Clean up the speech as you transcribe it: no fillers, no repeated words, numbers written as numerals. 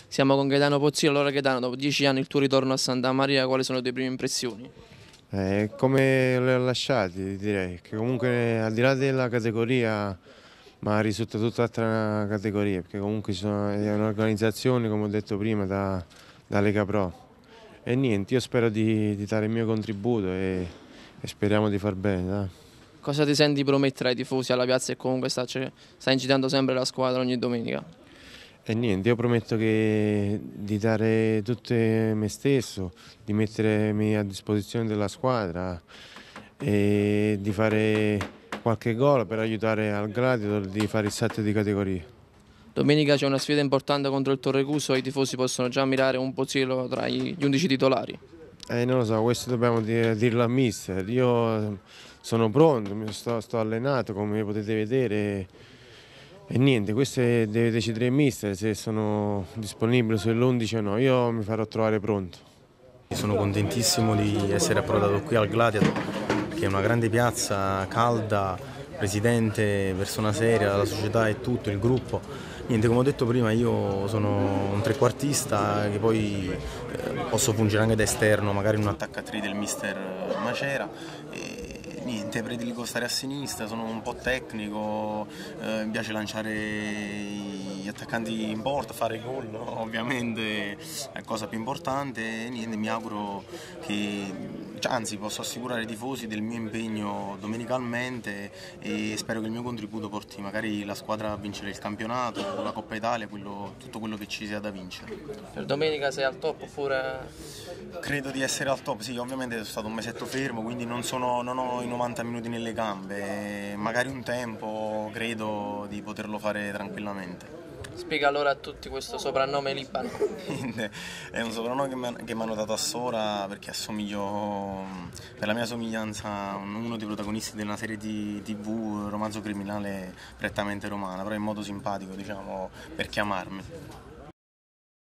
Siamo con Gaetano Pozzillo. Allora Gaetano, dopo 10 anni il tuo ritorno a Santa Maria, quali sono le tue prime impressioni? Come le ho lasciati, direi che comunque al di là della categoria, ma risulta tutt'altra categoria, perché comunque è un'organizzazione, come ho detto prima, da Lega Pro. E niente, io spero di dare il mio contributo e speriamo di far bene, dai. Cosa ti senti promettere ai tifosi alla piazza e comunque sta incitando sempre la squadra ogni domenica? E niente, io prometto di dare tutto me stesso, di mettermi a disposizione della squadra e di fare qualche gol per aiutare al Gladiator di fare il salto di categoria. Domenica c'è una sfida importante contro il Torrecuso e i tifosi possono già mirare un Pozzillo tra gli 11 titolari. Non lo so, questo dobbiamo dirlo al mister. Io sono pronto, sto allenato come potete vedere e niente, questo deve decidere il mister se sono disponibile sull'11 o no. Io mi farò trovare pronto. Sono contentissimo di essere approdato qui al Gladiator, che è una grande piazza, calda, presidente, persona seria, la società e tutto, il gruppo. Niente, come ho detto prima, io sono un trequartista che poi posso fungere anche da esterno, magari un attaccatrice del mister Macera. E niente, prediligo stare a sinistra, sono un po' tecnico, mi piace lanciare gli attaccanti in porta, fare gol, no? Ovviamente è la cosa più importante. E niente, mi auguro anzi posso assicurare ai tifosi del mio impegno domenicalmente e spero che il mio contributo porti magari la squadra a vincere il campionato, la Coppa Italia, tutto quello che ci sia da vincere. Per domenica sei al top oppure... Credo di essere al top, sì, ovviamente sono stato un mesetto fermo, quindi non ho i 90 minuti nelle gambe, magari un tempo credo di poterlo fare tranquillamente. Spiega allora a tutti questo soprannome Libano. È un soprannome che mi hanno dato a Sora perché assomiglio, per la mia somiglianza, a uno dei protagonisti di una serie di TV, romanzo criminale prettamente romana, però in modo simpatico, diciamo, per chiamarmi.